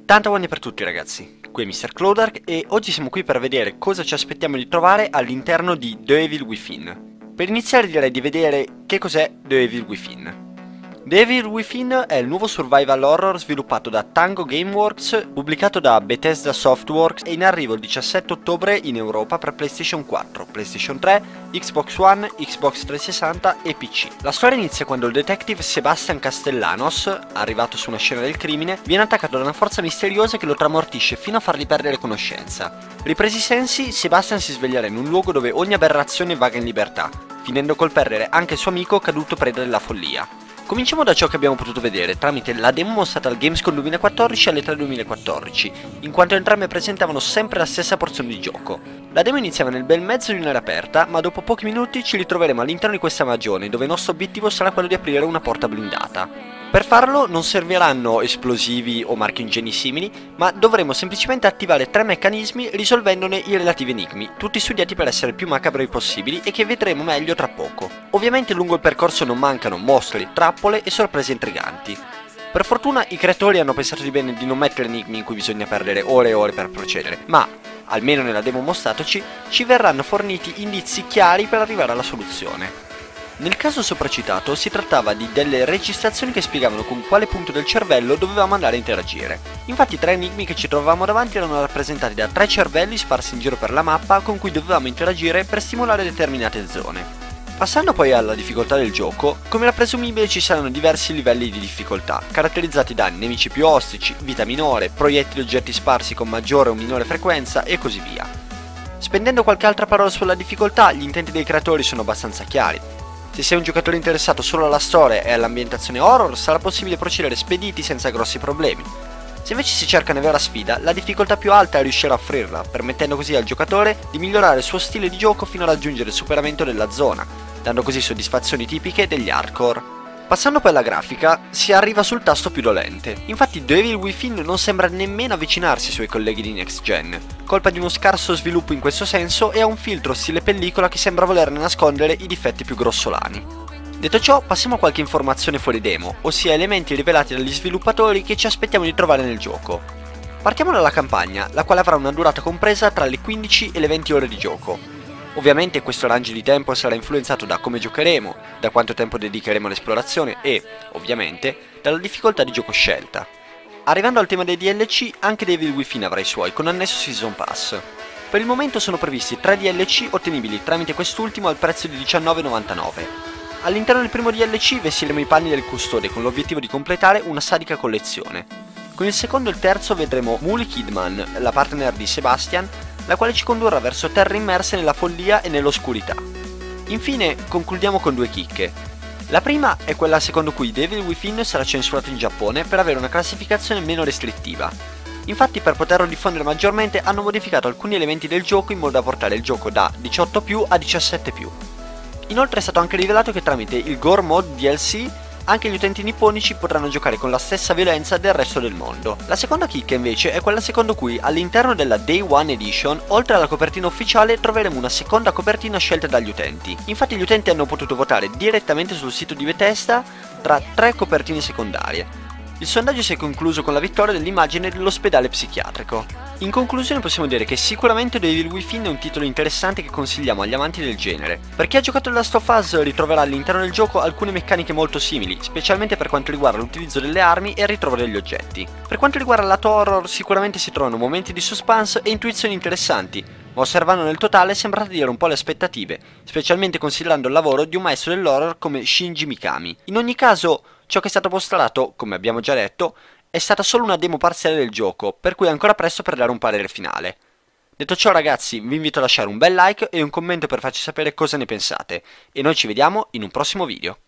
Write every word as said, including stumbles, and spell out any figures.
Tanta buoni per tutti ragazzi, qui è mister Clodark e oggi siamo qui per vedere cosa ci aspettiamo di trovare all'interno di The Evil Within. Per iniziare direi di vedere che cos'è The Evil Within. The Evil Within è il nuovo survival horror sviluppato da Tango Gameworks, pubblicato da Bethesda Softworks e in arrivo il diciassette ottobre in Europa per PlayStation quattro, PlayStation tre, Xbox One, Xbox trecentosessanta e P C. La storia inizia quando il detective Sebastian Castellanos, arrivato su una scena del crimine, viene attaccato da una forza misteriosa che lo tramortisce fino a fargli perdere conoscenza. Ripresi i sensi, Sebastian si sveglierà in un luogo dove ogni aberrazione vaga in libertà, finendo col perdere anche il suo amico caduto preda della follia. Cominciamo da ciò che abbiamo potuto vedere tramite la demo mostrata al Gamescom duemilaquattordici e all'E tre duemilaquattordici, in quanto entrambe presentavano sempre la stessa porzione di gioco. La demo iniziava nel bel mezzo di un'area aperta, ma dopo pochi minuti ci ritroveremo all'interno di questa magione, dove il nostro obiettivo sarà quello di aprire una porta blindata. Per farlo non serviranno esplosivi o marchingegni simili, ma dovremo semplicemente attivare tre meccanismi risolvendone i relativi enigmi, tutti studiati per essere più macabri possibili e che vedremo meglio tra poco. Ovviamente lungo il percorso non mancano mostri, trappole e sorprese intriganti. Per fortuna i creatori hanno pensato di bene di non mettere enigmi in cui bisogna perdere ore e ore per procedere, ma, almeno nella demo mostratoci, ci verranno forniti indizi chiari per arrivare alla soluzione. Nel caso sopracitato si trattava di delle registrazioni che spiegavano con quale punto del cervello dovevamo andare a interagire. Infatti i tre enigmi che ci trovavamo davanti erano rappresentati da tre cervelli sparsi in giro per la mappa con cui dovevamo interagire per stimolare determinate zone. Passando poi alla difficoltà del gioco, come era presumibile ci saranno diversi livelli di difficoltà, caratterizzati da nemici più ostici, vita minore, proiettili e oggetti sparsi con maggiore o minore frequenza e così via. Spendendo qualche altra parola sulla difficoltà, gli intenti dei creatori sono abbastanza chiari. Se sei un giocatore interessato solo alla storia e all'ambientazione horror, sarà possibile procedere spediti senza grossi problemi. Se invece si cerca una vera sfida, la difficoltà più alta è riuscire a offrirla, permettendo così al giocatore di migliorare il suo stile di gioco fino a raggiungere il superamento della zona, dando così soddisfazioni tipiche degli hardcore. Passando poi alla grafica, si arriva sul tasto più dolente. Infatti The Evil Within non sembra nemmeno avvicinarsi ai suoi colleghi di Next Gen, colpa di uno scarso sviluppo in questo senso e ha un filtro stile pellicola che sembra volerne nascondere i difetti più grossolani. Detto ciò, passiamo a qualche informazione fuori demo, ossia elementi rivelati dagli sviluppatori che ci aspettiamo di trovare nel gioco. Partiamo dalla campagna, la quale avrà una durata compresa tra le quindici e le venti ore di gioco. Ovviamente questo range di tempo sarà influenzato da come giocheremo, da quanto tempo dedicheremo all'esplorazione e, ovviamente, dalla difficoltà di gioco scelta. Arrivando al tema dei D L C, anche The Evil Within avrà i suoi, con annesso Season Pass. Per il momento sono previsti tre D L C ottenibili tramite quest'ultimo al prezzo di diciannove e novantanove. All'interno del primo D L C vestiremo i panni del custode con l'obiettivo di completare una sadica collezione. Con il secondo e il terzo vedremo Molly Kidman, la partner di Sebastian, la quale ci condurrà verso terre immerse nella follia e nell'oscurità. Infine concludiamo con due chicche. La prima è quella secondo cui The Evil Within sarà censurato in Giappone per avere una classificazione meno restrittiva. Infatti per poterlo diffondere maggiormente hanno modificato alcuni elementi del gioco in modo da portare il gioco da diciotto più a diciassette più. Inoltre è stato anche rivelato che tramite il Gore Mode D L C anche gli utenti nipponici potranno giocare con la stessa violenza del resto del mondo. La seconda chicca invece è quella secondo cui all'interno della Day One Edition, oltre alla copertina ufficiale, troveremo una seconda copertina scelta dagli utenti. Infatti gli utenti hanno potuto votare direttamente sul sito di Bethesda tra tre copertine secondarie. Il sondaggio si è concluso con la vittoria dell'immagine dell'ospedale psichiatrico. In conclusione possiamo dire che sicuramente The Evil Within è un titolo interessante che consigliamo agli amanti del genere. Per chi ha giocato The Last of Us ritroverà all'interno del gioco alcune meccaniche molto simili, specialmente per quanto riguarda l'utilizzo delle armi e il ritrovo degli oggetti. Per quanto riguarda il lato horror sicuramente si trovano momenti di suspense e intuizioni interessanti, ma osservando nel totale sembra tradire un po' le aspettative, specialmente considerando il lavoro di un maestro dell'horror come Shinji Mikami. In ogni caso, ciò che è stato mostrato, come abbiamo già detto, è stata solo una demo parziale del gioco, per cui è ancora presto per dare un parere finale. Detto ciò ragazzi, vi invito a lasciare un bel like e un commento per farci sapere cosa ne pensate, e noi ci vediamo in un prossimo video.